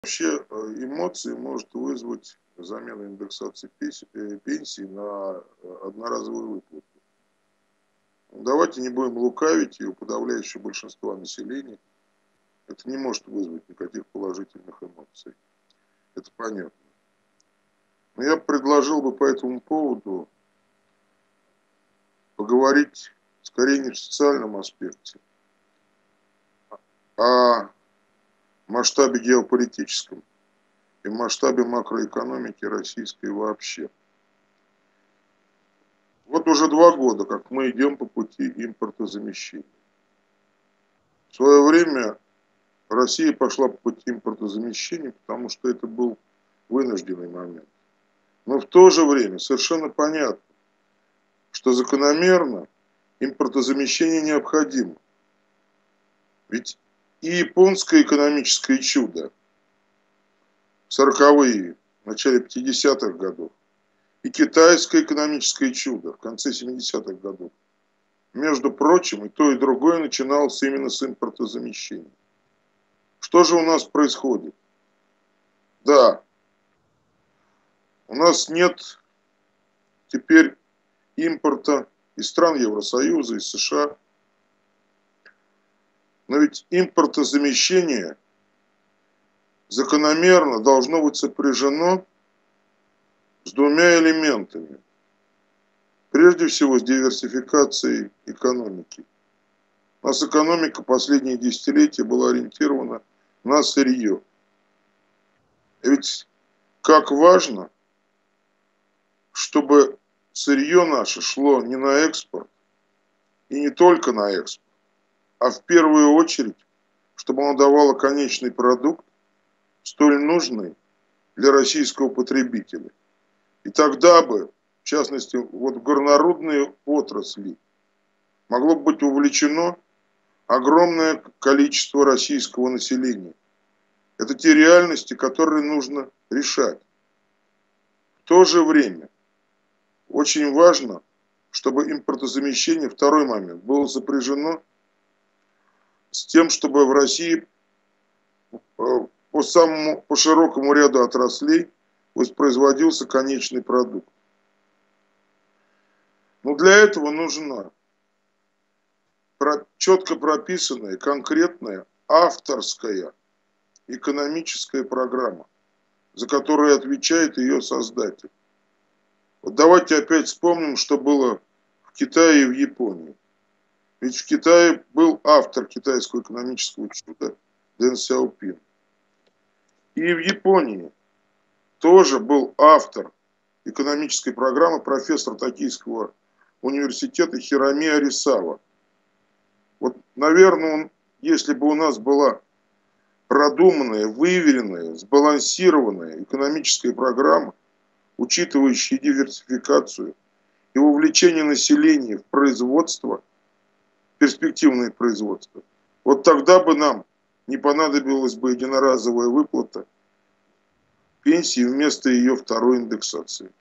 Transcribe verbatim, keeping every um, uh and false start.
Вообще э, эмоции может вызвать замена индексации пес- э, пенсий на э, одноразовую выплату. Давайте не будем лукавить, и у подавляющего большинства населения это не может вызвать никаких положительных эмоций. Это понятно. Но я предложил бы по этому поводу поговорить скорее не в социальном аспекте, а в масштабе геополитическом и в масштабе макроэкономики российской вообще. Вот уже два года, как мы идем по пути импортозамещения. В свое время Россия пошла по пути импортозамещения, потому что это был вынужденный момент. Но в то же время совершенно понятно, что закономерно импортозамещение необходимо. Ведь и японское экономическое чудо в сороковые, в начале пятидесятых годов, и китайское экономическое чудо в конце семидесятых годов, между прочим, и то, и другое начиналось именно с импортозамещения. Что же у нас происходит? Да, у нас нет теперь импорта из стран Евросоюза, из США. Но ведь импортозамещение закономерно должно быть сопряжено с двумя элементами. Прежде всего, с диверсификацией экономики. У нас экономика последние десятилетия была ориентирована на сырье. И ведь как важно, чтобы сырье наше шло не на экспорт, и не только на экспорт, а в первую очередь, чтобы оно давало конечный продукт, столь нужный для российского потребителя. И тогда бы, в частности, вот в горнорудные отрасли могло бы быть увлечено огромное количество российского населения. Это те реальности, которые нужно решать. В то же время очень важно, чтобы импортозамещение, второй момент, было сопряжено с тем, чтобы в России по самому, по широкому ряду отраслей воспроизводился конечный продукт. Но для этого нужна четко прописанная, конкретная, авторская экономическая программа, за которую отвечает ее создатель. Вот давайте опять вспомним, что было в Китае и в Японии. Ведь в Китае был автор китайского экономического чуда Дэн Сяопин. И в Японии тоже был автор экономической программы профессор Токийского университета Хироми Арисава. Вот, наверное, он, если бы у нас была продуманная, выверенная, сбалансированная экономическая программа, учитывающая диверсификацию и вовлечение населения в производство, перспективное производство, вот тогда бы нам не понадобилась бы единоразовая выплата пенсии вместо ее второй индексации.